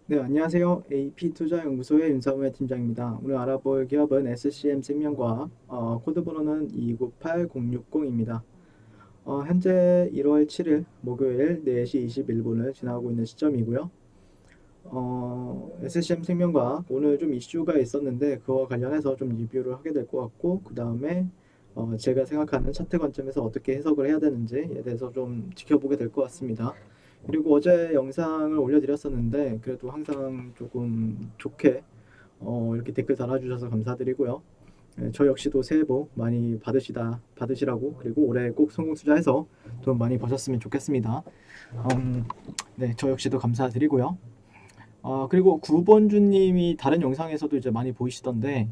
네, 안녕하세요. AP투자연구소의 윤사무의 팀장입니다. 오늘 알아볼 기업은 SCM 생명과학, 코드 번호는 298060입니다. 현재 1월 7일 목요일 4시 21분을 지나고 있는 시점이고요. SCM 생명과학 오늘 좀 이슈가 있었는데 그와 관련해서 좀 리뷰를 하게 될 것 같고 그 다음에 제가 생각하는 차트 관점에서 어떻게 해석을 해야 되는지에 대해서 좀 지켜보게 될 것 같습니다. 그리고 어제 영상을 올려드렸었는데 그래도 항상 조금 좋게 이렇게 댓글 달아주셔서 감사드리고요. 네, 저 역시도 새해 복 많이 받으시라고 그리고 올해 꼭 성공 투자해서 돈 많이 버셨으면 좋겠습니다. 네, 저 역시도 감사드리고요. 그리고 9번 주님이 다른 영상에서도 이제 많이 보이시던데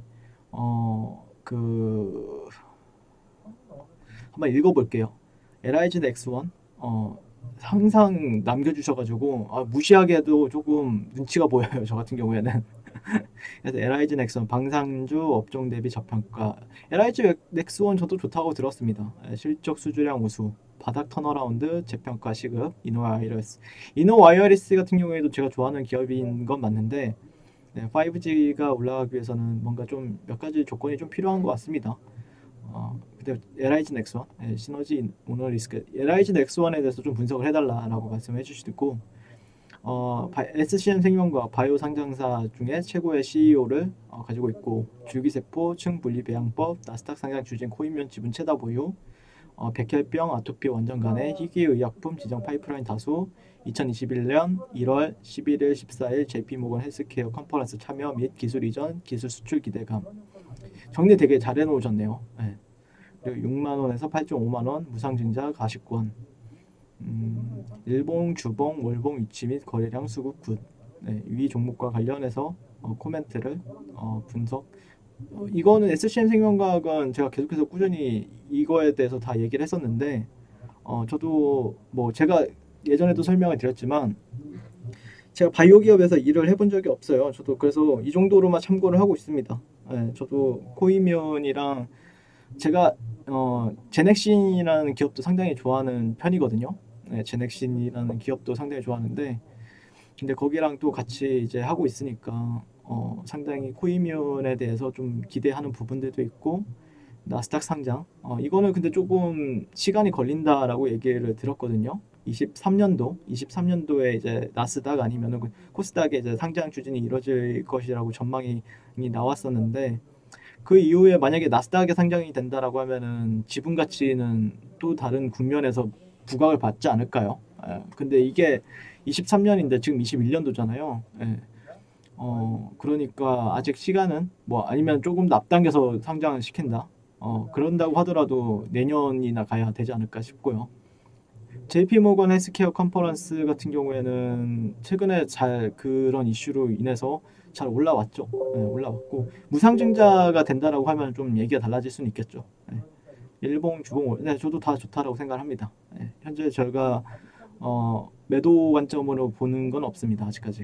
그 한번 읽어볼게요. LIG X1 항상 남겨주셔가지고 무시하게도 조금 눈치가 보여요. 저 같은 경우에는. 그래서 LIG 넥슨 방산주 업종 대비 저평가. LIG 넥슨 저도 좋다고 들었습니다. 실적 수주량 우수, 바닥 턴어라운드, 재평가 시급, 이노와이러스. 이노와이어리스 같은 경우에도 제가 좋아하는 기업인 건 맞는데 5G가 올라가기 위해서는 뭔가 좀 몇 가지 조건이 좀 필요한 것 같습니다. 근데 LIG 넥슨 시너지 오너 리스크 LIG 넥슨에 대해서 좀 분석을 해달라라고 말씀해 주시고 SCM 생명과 바이오 상장사 중에 최고의 CEO를 가지고 있고 줄기세포 층분리 배양법 나스닥 상장 주진 코인면 지분 최다 보유 백혈병 아토피 원전 간의 희귀의약품 지정 파이프라인 다수 2021년 1월 11일 14일 JP모건 헬스케어 컨퍼런스 참여 및 기술 이전 기술 수출 기대감 정리 되게 잘 해놓으셨네요. 네. 그리고 6만 원에서 8.5만 원 무상증자 가시권 일봉, 주봉, 월봉 위치 및 거래량 수급 굿. 네, 위 종목과 관련해서 코멘트를 분석. 이거는 SCM 생명과학은 제가 계속해서 꾸준히 이거에 대해서 다 얘기를 했었는데 저도 뭐 제가 예전에도 설명을 드렸지만 제가 바이오 기업에서 일을 해본 적이 없어요. 저도 그래서 이 정도로만 참고를 하고 있습니다. 네, 저도 코이면이랑 제가 제넥신이라는 기업도 상당히 좋아하는 편이거든요. 네, 제넥신이라는 기업도 상당히 좋아하는데 근데 거기랑 또 같이 이제 하고 있으니까 상당히 코이뮤에 대해서 좀 기대하는 부분들도 있고 나스닥 상장 이거는 근데 조금 시간이 걸린다라고 얘기를 들었거든요. 23년도에 이제 나스닥 아니면은 코스닥의 이제 상장 추진이 이루어질 것이라고 전망이 나왔었는데 그 이후에 만약에 나스닥에 상장이 된다라고 하면은 지분 가치는 또 다른 국면에서 부각을 받지 않을까요? 근데 이게 23년인데 지금 21년도잖아요. 그러니까 아직 시간은 뭐 아니면 조금 더 앞당겨서 상장을 시킨다. 그런다고 하더라도 내년이나 가야 되지 않을까 싶고요. JP모건 헬스케어 컨퍼런스 같은 경우에는 최근에 잘 그런 이슈로 인해서 잘 올라왔죠. 올라왔고 무상증자가 된다라고 하면 좀 얘기가 달라질 수는 있겠죠. 일봉, 주봉, 저도 다 좋다라고 생각합니다. 현재 저희가 매도 관점으로 보는 건 없습니다. 아직까지.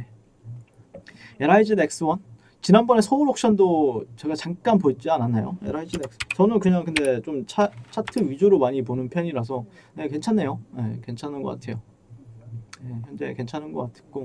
LIG X1 지난번에 서울 옥션도 제가 잠깐 보지 않았나요? LIG X 저는 그냥 근데 좀 차트 위주로 많이 보는 편이라서 괜찮네요. 괜찮은 것 같아요. 현재 괜찮은 것 같고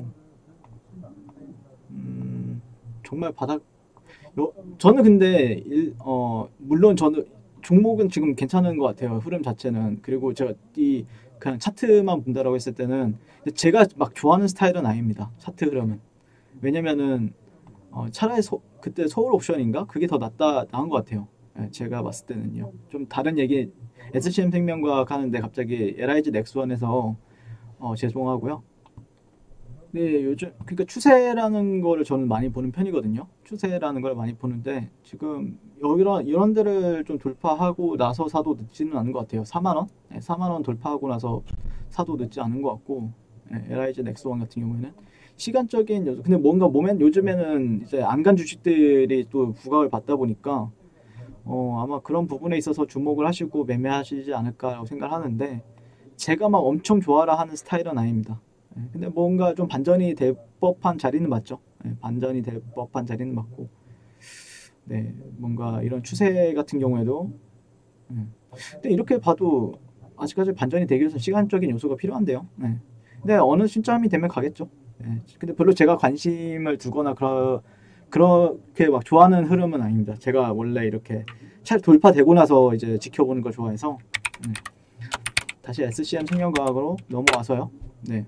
정말 바닥 저는 근데 물론 저는 종목은 지금 괜찮은 것 같아요. 흐름 자체는. 그리고 제가 이 그냥 차트만 본다라고 했을 때는 제가 막 좋아하는 스타일은 아닙니다. 차트 흐름은. 왜냐면은 차라리 그때 서울 옵션인가? 그게 더 나은 것 같아요. 제가 봤을 때는요. 좀 다른 얘기 SCM 생명과학 하는데 갑자기 LIG 넥스원에서 죄송하고요. 네, 요즘 그러니까 추세라는 거를 저는 많이 보는 편이거든요. 추세라는 걸 많이 보는데 지금 이런 데를 좀 돌파하고 나서 사도 늦지는 않은 것 같아요. 4만 원? 네, 4만 원 돌파하고 나서 사도 늦지 않은 것 같고 LIG 넥스원 같은 경우에는 시간적인 요소. 근데 뭔가 요즘에는 이제 안간 주식들이 또 부각을 받다 보니까 아마 그런 부분에 있어서 주목을 하시고 매매하시지 않을까라고 생각하는데 제가 막 엄청 좋아라 하는 스타일은 아닙니다. 근데 뭔가 좀 반전이 될 법한 자리는 맞죠. 반전이 될 법한 자리는 맞고, 네, 뭔가 이런 추세 같은 경우에도, 근데 이렇게 봐도 아직까지 반전이 되기 위해서 시간적인 요소가 필요한데요. 근데 어느 시점이 되면 가겠죠. 예. 근데 별로 제가 관심을 두거나 그렇게 막 좋아하는 흐름은 아닙니다. 제가 원래 이렇게 잘 돌파되고 나서 이제 지켜보는 걸 좋아해서. 네. 다시 SCM 생명과학으로 넘어와서요. 네.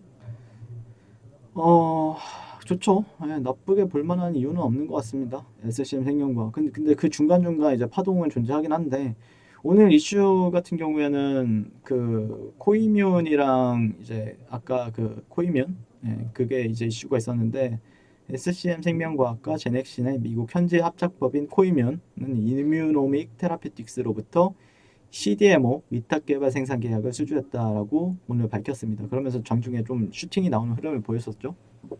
어, 좋죠. 예, 나쁘게 볼 만한 이유는 없는 것 같습니다. SCM 생명과학. 근데 그 중간중간 이제 파동은 존재하긴 한데, 오늘 이슈 같은 경우에는 그 코이뮨이랑 이제 아까 그 코이뮨, 예, 그게 이제 이슈가 있었는데, SCM 생명과학과 제넥신의 미국 현지 합작법인 코이뮨은 이뮤노믹 테라피틱스로부터 CDMO 위탁 개발 생산 계약을 수주했다라고 오늘 밝혔습니다. 그러면서 장중에 좀 슈팅이 나오는 흐름을 보였었죠.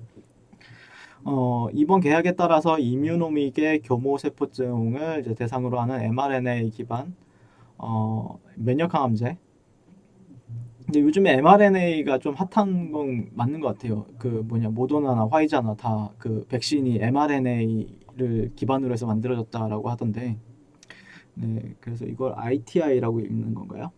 이번 계약에 따라서 이뮤노믹의 교모세포증을 이제 대상으로 하는 mRNA 기반 면역 항암제. 근데 요즘에 mRNA가 좀 핫한 건 맞는 것 같아요. 그 뭐냐 모더나나 화이자나 다 그 백신이 mRNA를 기반으로 해서 만들어졌다라고 하던데. 네, 그래서 이걸 ITI라고 읽는 건가요?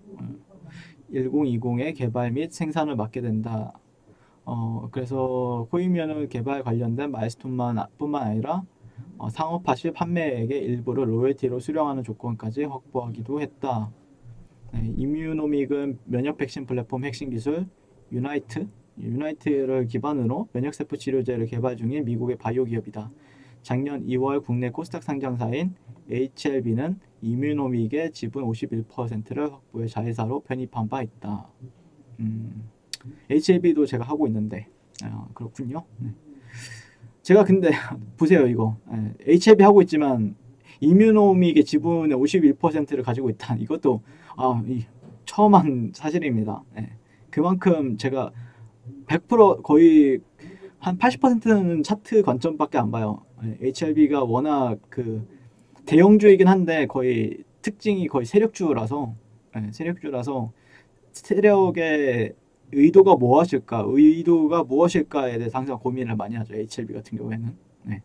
1020의 개발 및 생산을 맡게 된다. 그래서 코이뮨 개발 관련된 마일스톤뿐만 아니라 상업화 시 판매액의 일부를 로열티로 수령하는 조건까지 확보하기도 했다. 네, 이뮤노믹은 면역 백신 플랫폼 핵심 기술 유나이트를 기반으로 면역세포 치료제를 개발 중인 미국의 바이오 기업이다. 작년 2월 국내 코스닥 상장사인 HLB는 이뮤노믹의 지분 51%를 확보해 자회사로 편입한 바 있다. HLB도 제가 하고 있는데 그렇군요. 네. 제가 근데 보세요 이거 HLB 하고 있지만 이뮤노믹의 지분의 51%를 가지고 있다. 이것도 처음 한 사실입니다. 네. 그만큼 제가 100% 거의 한 80%는 차트 관점밖에 안 봐요. HLB가 워낙 그 대형주이긴 한데 거의 특징이 거의 세력주라서 세력의 의도가 무엇일까에 대해서 항상 고민을 많이 하죠. HLB 같은 경우에는. 네.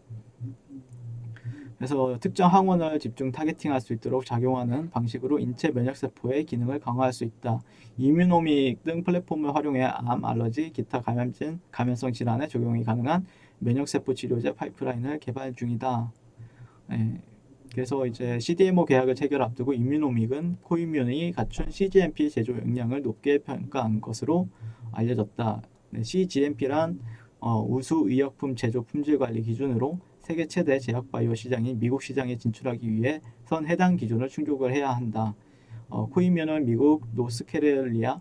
그래서 특정 항원을 집중 타겟팅할 수 있도록 작용하는 방식으로 인체 면역세포의 기능을 강화할 수 있다. 이뮤노믹 등 플랫폼을 활용해 암, 알러지, 기타 감염성 질환에 적용이 가능한 면역세포 치료제 파이프라인을 개발 중이다. 네. 그래서 이제 CDMO 계약을 체결 앞두고 이뮤노믹은 코이뮨이 갖춘 CGMP 제조 역량을 높게 평가한 것으로 알려졌다. 네, CGMP란 우수 의약품 제조 품질 관리 기준으로 세계 최대 제약바이오 시장인 미국 시장에 진출하기 위해선 해당 기준을 충족을 해야 한다. 코이뮨은 미국 노스캐롤라이나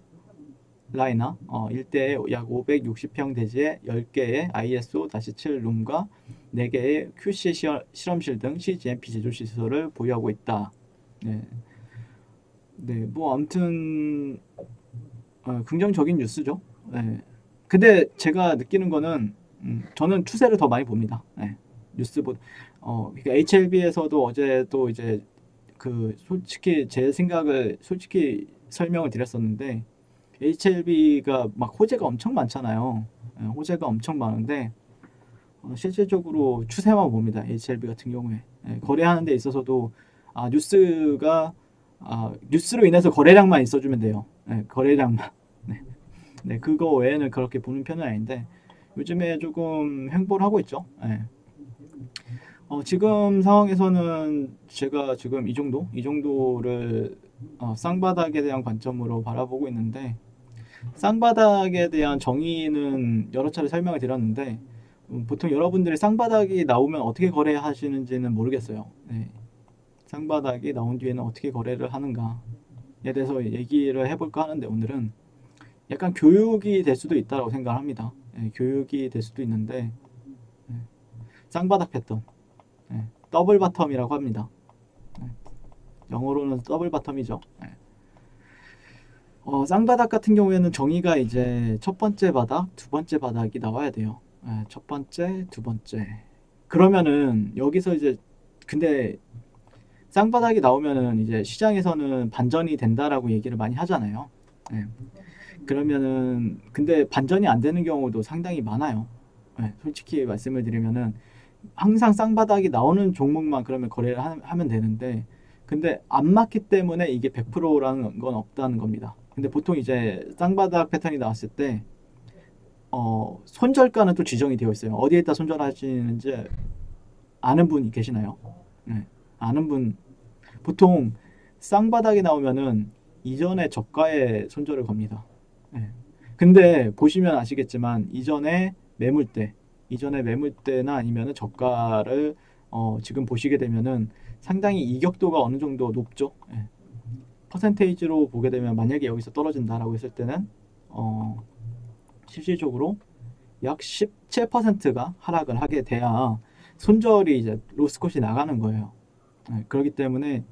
일대에 약 560평 대지에 10개의 ISO-7 룸과 4개의 QC 실험실 등 CGMP 제조 시설을 보유하고 있다. 네, 뭐 아무튼 긍정적인 뉴스죠. 네. 근데 제가 느끼는 거는 저는 추세를 더 많이 봅니다. 네. 뉴스보다 그러니까 HLB에서도 어제도 이제 그 솔직히 제 생각을 솔직히 설명을 드렸었는데 HLB가 막 호재가 엄청 많잖아요. 호재가 엄청 많은데 실질적으로 추세만 봅니다. HLB 같은 경우에 거래하는 데 있어서도 뉴스로 인해서 거래량만 있어주면 돼요. 거래량만. 네, 그거 외에는 그렇게 보는 편은 아닌데 요즘에 조금 횡보를 하고 있죠. 지금 상황에서는 제가 지금 이 정도를 쌍바닥에 대한 관점으로 바라보고 있는데 쌍바닥에 대한 정의는 여러 차례 설명을 드렸는데 보통 여러분들이 쌍바닥이 나오면 어떻게 거래하시는지는 모르겠어요. 네. 쌍바닥이 나온 뒤에는 어떻게 거래를 하는가에 대해서 얘기를 해볼까 하는데 오늘은 약간 교육이 될 수도 있다고 생각을 합니다. 네, 교육이 될 수도 있는데 쌍바닥 패턴 더블 바텀이라고 합니다. 영어로는 더블 바텀이죠. 쌍바닥 같은 경우에는 정의가 이제 첫 번째 바닥, 두 번째 바닥이 나와야 돼요. 첫 번째, 두 번째. 그러면은 여기서 이제 근데 쌍바닥이 나오면은 이제 시장에서는 반전이 된다라고 얘기를 많이 하잖아요. 그러면은 근데 반전이 안 되는 경우도 상당히 많아요. 솔직히 말씀을 드리면은 항상 쌍바닥이 나오는 종목만 그러면 거래를 하면 되는데 근데 안 맞기 때문에 이게 100%라는 건 없다는 겁니다. 근데 보통 이제 쌍바닥 패턴이 나왔을 때 손절가는 또 지정이 되어 있어요. 어디에다 손절하시는지 아는 분이 계시나요? 네. 아는 분 보통 쌍바닥이 나오면은 이전에 저가에 손절을 겁니다. 네. 근데 보시면 아시겠지만 이전에 매물대나 아니면은 저가를 지금 보시게 되면은 상당히 이격도가 어느 정도 높죠. 예. 퍼센테이지로 보게 되면 만약에 여기서 떨어진다라고 했을 때는 실질적으로 약 17%가 하락을 하게 돼야 손절이 이제 로스컷이 나가는 거예요. 예, 그렇기 때문에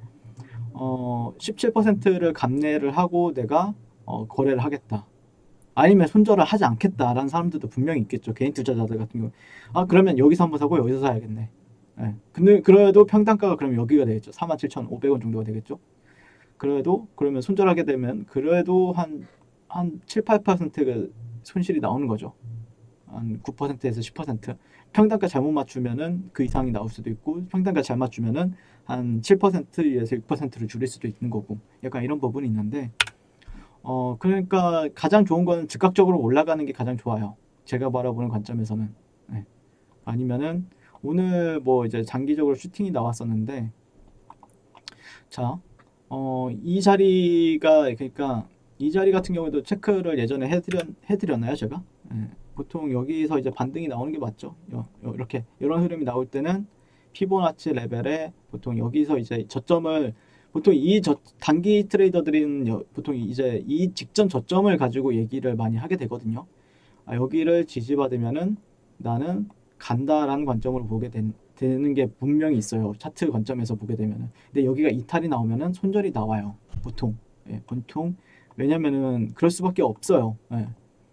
17%를 감내를 하고 내가 거래를 하겠다. 아니면 손절을 하지 않겠다라는 사람들도 분명히 있겠죠. 개인 투자자들 같은 경우. 아, 그러면 여기서 한번 사고 여기서 사야겠네. 예. 근데 그래도 평단가가 그럼 여기가 되겠죠. 47,500원 정도가 되겠죠. 그래도 그러면 손절하게 되면 그래도 한 7, 8%가 손실이 나오는 거죠. 한 9%에서 10%. 평단가 잘못 맞추면은 그 이상이 나올 수도 있고 평단가 잘 맞추면은 한 7%에서 6%를 줄일 수도 있는 거고 약간 이런 부분이 있는데 그러니까 가장 좋은 건 즉각적으로 올라가는 게 가장 좋아요. 제가 바라보는 관점에서는. 네. 아니면은 오늘 뭐 이제 장기적으로 슈팅이 나왔었는데 자, 이 자리가 그러니까 이 자리 같은 경우에도 체크를 예전에 해드렸나요, 제가? 예, 보통 여기서 이제 반등이 나오는 게 맞죠. 이렇게 이런 흐름이 나올 때는 피보나치 레벨에 보통 여기서 이제 저점을 보통 단기 트레이더들은 보통 이제 이 직전 저점을 가지고 얘기를 많이 하게 되거든요. 아, 여기를 지지받으면은 나는 간다라는 관점으로 되는 게 분명히 있어요. 차트 관점에서 보게 되면은. 근데 여기가 이탈이 나오면은 손절이 나와요. 보통. 예, 보통. 왜냐면은 그럴 수밖에 없어요. 예.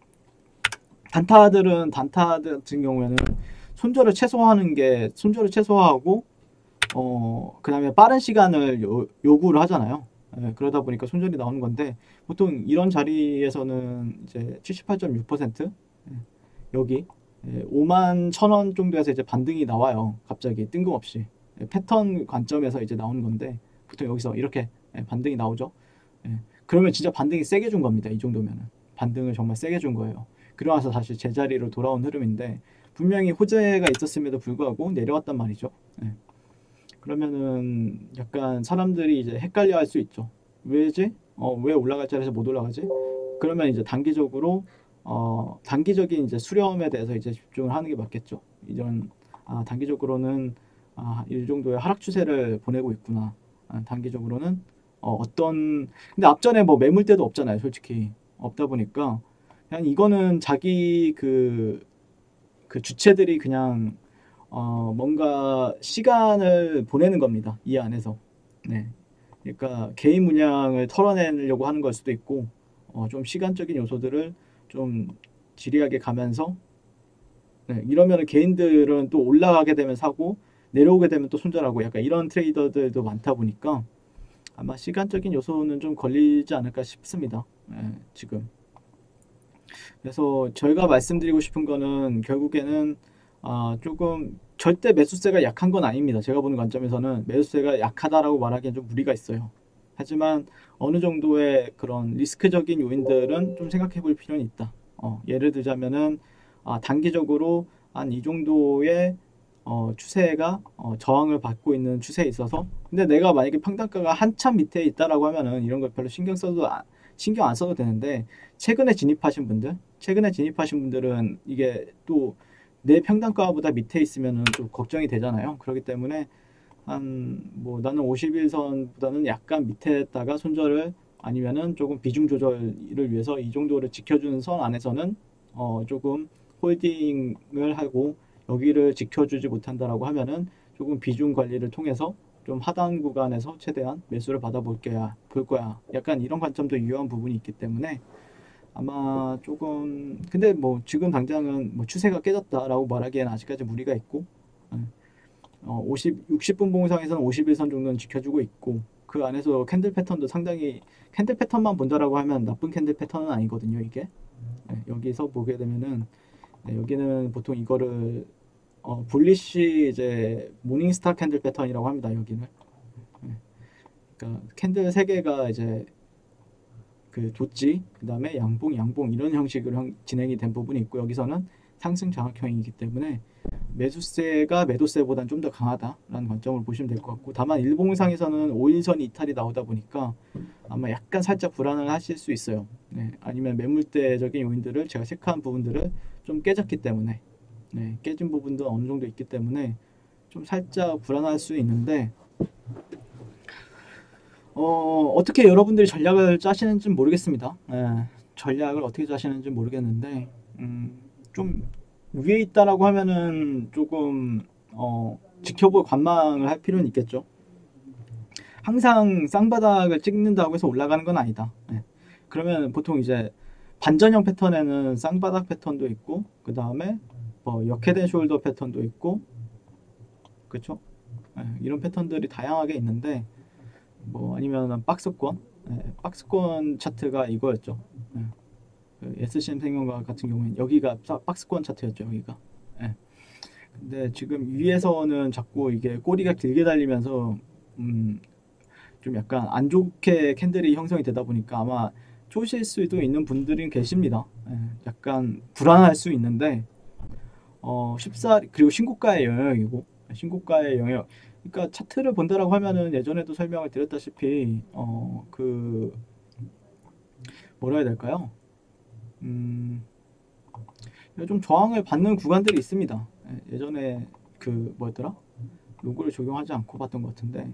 단타 같은 경우에는 손절을 최소화하고 그다음에 빠른 시간을 요구를 하잖아요. 예, 그러다 보니까 손절이 나오는 건데 보통 이런 자리에서는 이제 78.6% 예, 여기 5만 1,000원 정도에서 이제 반등이 나와요. 갑자기 뜬금없이 패턴 관점에서 이제 나오는 건데 보통 여기서 이렇게 반등이 나오죠. 예, 그러면 진짜 반등이 세게 준 겁니다. 이 정도면은 반등을 정말 세게 준 거예요. 그러면서 다시 제자리로 돌아온 흐름인데 분명히 호재가 있었음에도 불구하고 내려왔단 말이죠. 예. 그러면은 약간 사람들이 이제 헷갈려 할 수 있죠. 왜지? 왜 올라갈 자리에서 못 올라가지? 그러면 이제 단기적인 이제 수렴에 대해서 이제 집중을 하는 게 맞겠죠. 단기적으로는 이 정도의 하락 추세를 보내고 있구나. 단기적으로는 근데 앞전에 뭐 매물대도 없잖아요. 솔직히 없다 보니까 그냥 이거는 자기 그 주체들이 그냥 뭔가 시간을 보내는 겁니다. 이 안에서. 네. 그러니까 개인 문양을 털어내려고 하는 걸 수도 있고, 좀 시간적인 요소들을 좀 지리하게 가면서, 네, 이러면 개인들은 또 올라가게 되면 사고, 내려오게 되면 또 손절하고, 약간 이런 트레이더들도 많다 보니까, 아마 시간적인 요소는 좀 걸리지 않을까 싶습니다. 네, 지금. 그래서 저희가 말씀드리고 싶은 거는 결국에는 조금 절대 매수세가 약한 건 아닙니다. 제가 보는 관점에서는 매수세가 약하다라고 말하기엔 좀 무리가 있어요. 하지만 어느 정도의 그런 리스크적인 요인들은 좀 생각해 볼 필요는 있다. 예를 들자면은 단기적으로 한 이 정도의 추세가 저항을 받고 있는 추세에 있어서 근데 내가 만약에 평단가가 한참 밑에 있다라고 하면은 이런 걸 별로 신경 안 써도 되는데 최근에 진입하신 분들은 이게 또 내 평단가보다 밑에 있으면은 좀 걱정이 되잖아요. 그렇기 때문에 뭐 나는 51선보다는 약간 밑에다가 손절을 아니면은 조금 비중 조절을 위해서 이 정도를 지켜주는 선 안에서는 조금 홀딩을 하고 여기를 지켜주지 못한다라고 하면은 조금 비중 관리를 통해서 좀 하단 구간에서 최대한 매수를 볼 거야. 약간 이런 관점도 유효한 부분이 있기 때문에 아마 조금 근데 뭐 지금 당장은 뭐 추세가 깨졌다라고 말하기에는 아직까지 무리가 있고 60분 봉상에서는 51선 정도는 지켜주고 있고 그 안에서 캔들 패턴도 상당히 캔들 패턴만 본다라고 하면 나쁜 캔들 패턴은 아니거든요 이게 여기서 보게 되면은 여기는 보통 이거를 bullish 이제 모닝스타 캔들 패턴이라고 합니다 여기는 그러니까 캔들 3개가 이제 그 도지, 그 다음에 양봉 이런 형식으로 진행이 된 부분이 있고 여기서는 상승 장악형이기 때문에 매수세가 매도세보다는 좀 더 강하다라는 관점을 보시면 될 것 같고 다만 일봉상에서는 5일선 이탈이 나오다 보니까 아마 약간 살짝 불안을 하실 수 있어요. 네, 아니면 매물대적인 요인들을 제가 체크한 부분들을 좀 깨졌기 때문에 네, 깨진 부분도 어느 정도 있기 때문에 좀 살짝 불안할 수 있는데 어떻게 여러분들이 전략을 짜시는지 모르겠습니다. 네, 전략을 어떻게 짜시는지 모르겠는데 좀 위에 있다라고 하면은 조금 지켜볼 관망을 할 필요는 있겠죠. 항상 쌍바닥을 찍는다고 해서 올라가는 건 아니다. 네. 그러면 보통 이제 반전형 패턴에는 쌍바닥 패턴도 있고 그 다음에 뭐 역헤드 앤 숄더 패턴도 있고 그렇죠? 네, 이런 패턴들이 다양하게 있는데 뭐 아니면 박스권 네, 박스권 차트가 이거였죠. 네. 그 SCM 생명과학 같은 경우에는 여기가 박스권 차트였죠. 여기가. 네. 근데 지금 위에서는 자꾸 이게 꼬리가 길게 달리면서 좀 약간 안 좋게 캔들이 형성이 되다 보니까 아마 쪼실 수도 있는 분들이 계십니다. 예, 약간 불안할 수 있는데 14 그리고 신고가의 영역이고 신고가의 영역 그러니까 차트를 본다라고 하면은 예전에도 설명을 드렸다시피 그 뭐라 해야 될까요? 좀 저항을 받는 구간들이 있습니다. 예, 예전에 그 뭐였더라? 요거를 적용하지 않고 봤던 것 같은데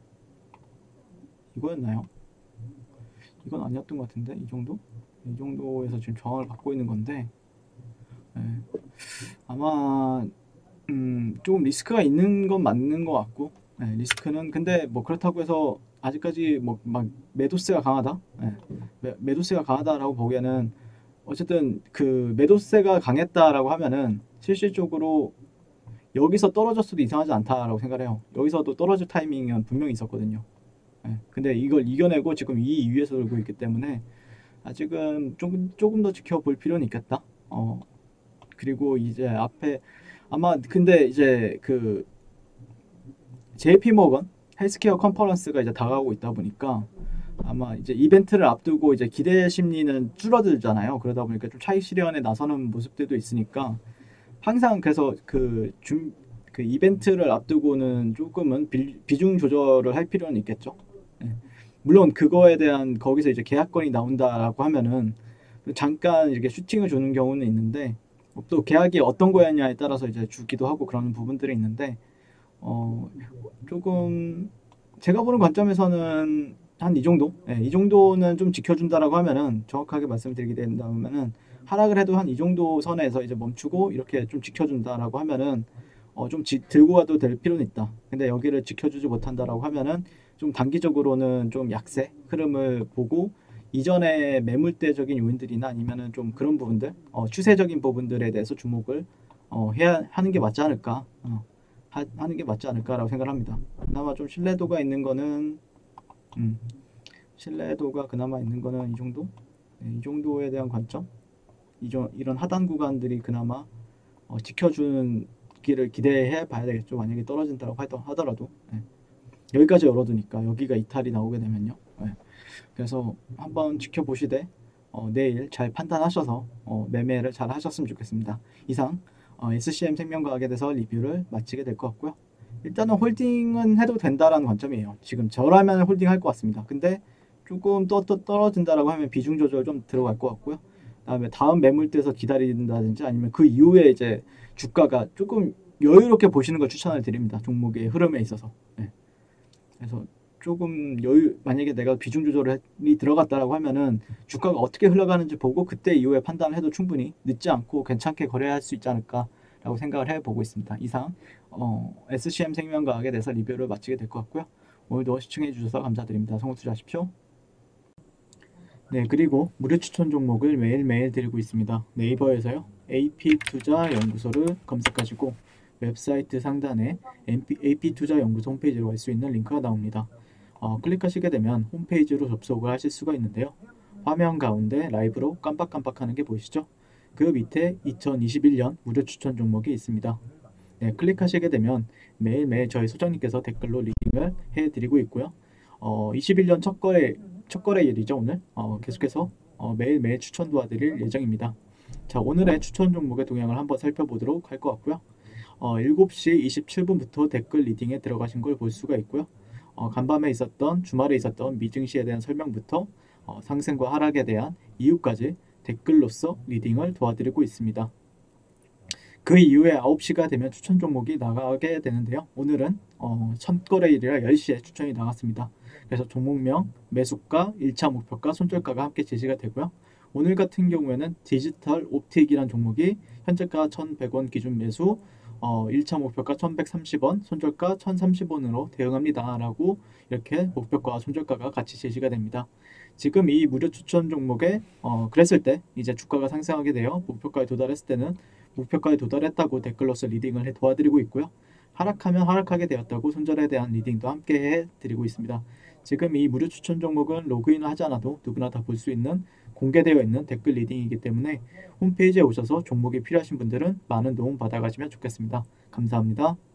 이거였나요? 이건 아니었던 것 같은데 이 정도? 이 정도에서 지금 저항을 받고 있는 건데 예, 아마 조금 리스크가 있는 건 맞는 것 같고 예, 리스크는 근데 뭐 그렇다고 해서 아직까지 뭐 막 매도세가 강하다 예, 매도세가 강하다라고 보기에는 어쨌든 그 매도세가 강했다라고 하면은 실질적으로 여기서 떨어졌어도 이상하지 않다라고 생각을 해요. 여기서도 떨어질 타이밍은 분명히 있었거든요. 예, 근데 이걸 이겨내고 지금 이 위에서 돌고 있기 때문에 아직은 조금 더 지켜볼 필요는 있겠다. 그리고 이제 앞에 아마 근데 이제 그 JP 모건 헬스케어 컨퍼런스가 이제 다가오고 있다 보니까 아마 이제 이벤트를 앞두고 이제 기대 심리는 줄어들잖아요. 그러다 보니까 좀 차익 실현에 나서는 모습들도 있으니까 항상 그래서 그 이벤트를 앞두고는 조금은 비중 조절을 할 필요는 있겠죠. 예. 물론 그거에 대한 거기서 이제 계약건이 나온다라고 하면은 잠깐 이렇게 슈팅을 주는 경우는 있는데 또 계약이 어떤 거였냐에 따라서 이제 주기도 하고 그런 부분들이 있는데 조금 제가 보는 관점에서는 한 이 정도, 예, 이 정도는 좀 지켜준다라고 하면은 정확하게 말씀드리게 된다면은 하락을 해도 한 이 정도 선에서 이제 멈추고 이렇게 좀 지켜준다라고 하면은 좀 들고 가도 될 필요는 있다. 근데 여기를 지켜주지 못한다라고 하면은 좀 단기적으로는 좀 약세 흐름을 보고 이전에 매물대적인 요인들이나 아니면은 좀 그런 부분들, 추세적인 부분들에 대해서 주목을 해야 하는 게 맞지 않을까, 하는 게 맞지 않을까라고 생각을 합니다. 그나마 좀 신뢰도가 있는 거는, 신뢰도가 그나마 있는 거는 이 정도, 네, 이 정도에 대한 관점, 이런 하단 구간들이 그나마 지켜주는 길을 기대해 봐야 되겠죠. 만약에 떨어진다고 하더라도. 네. 여기까지 열어두니까 여기가 이탈이 나오게 되면요. 네. 그래서 한번 지켜보시되 내일 잘 판단하셔서 매매를 잘 하셨으면 좋겠습니다. 이상 SCM 생명과학에 대해서 리뷰를 마치게 될 것 같고요. 일단은 홀딩은 해도 된다라는 관점이에요. 지금 저라면 홀딩할 것 같습니다. 근데 조금 떨어진다라고 하면 비중 조절 좀 들어갈 것 같고요. 그다음에 다음 매물대에서 기다린다든지 아니면 그 이후에 이제 주가가 조금 여유롭게 보시는 걸 추천을 드립니다. 종목의 흐름에 있어서. 네. 그래서 조금 만약에 내가 비중 조절이 들어갔다라고 하면은 주가가 어떻게 흘러가는지 보고 그때 이후에 판단을 해도 충분히 늦지 않고 괜찮게 거래할 수 있지 않을까라고 생각을 해보고 있습니다. 이상 SCM 생명과학에 대해서 리뷰를 마치게 될 것 같고요. 오늘도 시청해 주셔서 감사드립니다. 성공 투자하십시오. 네, 그리고 무료 추천 종목을 매일매일 드리고 있습니다. 네이버에서요. AP투자연구소를 검색하시고 웹사이트 상단에 AP투자연구소 홈페이지로 갈 수 있는 링크가 나옵니다. 클릭하시게 되면 홈페이지로 접속을 하실 수가 있는데요. 화면 가운데 라이브로 깜빡깜빡하는 게 보이시죠? 그 밑에 2021년 무료 추천 종목이 있습니다. 네, 클릭하시게 되면 매일매일 저희 소장님께서 댓글로 리딩을 해드리고 있고요. 21년 첫 거래 첫 거래일이죠, 오늘. 계속해서 매일매일 추천 도와드릴 예정입니다. 자, 오늘의 추천 종목의 동향을 한번 살펴보도록 할 것 같고요. 7시 27분부터 댓글 리딩에 들어가신 걸 볼 수가 있고요. 간밤에 있었던 주말에 있었던 미증시에 대한 설명부터 상승과 하락에 대한 이유까지 댓글로서 리딩을 도와드리고 있습니다. 그 이후에 9시가 되면 추천 종목이 나가게 되는데요. 오늘은 첫 거래일이라 10시에 추천이 나갔습니다. 그래서 종목명, 매수가, 1차 목표가, 손절가가 함께 제시가 되고요. 오늘 같은 경우에는 디지털 옵틱이라는 종목이 현재가 1,100원 기준 매수, 1차 목표가 1,130원, 손절가 1,030원으로 대응합니다. 라고 이렇게 목표가와 손절가가 같이 제시가 됩니다. 지금 이 무료 추천 종목에 그랬을 때 이제 주가가 상승하게 되어 목표가에 도달했을 때는 목표가에 도달했다고 댓글로서 리딩을 도와드리고 있고요. 하락하면 하락하게 되었다고 손절에 대한 리딩도 함께 해드리고 있습니다. 지금 이 무료 추천 종목은 로그인을 하지 않아도 누구나 다 볼 수 있는 공개되어 있는 댓글 리딩이기 때문에 홈페이지에 오셔서 종목이 필요하신 분들은 많은 도움 받아가시면 좋겠습니다. 감사합니다.